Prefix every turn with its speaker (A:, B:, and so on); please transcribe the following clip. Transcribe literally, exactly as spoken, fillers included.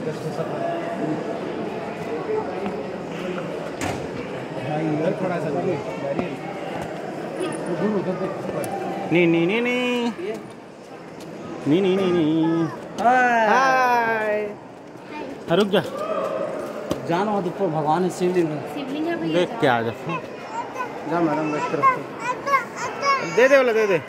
A: नहीं नहीं नहीं नहीं नहीं नहीं नहीं नहीं हाय रुक जा
B: जाना वहाँ ऊपर भगवान है, शिवलिंग है।
A: देख के आ जा
B: जा मैडम, बैठ कर
A: दे दे वाला दे दे।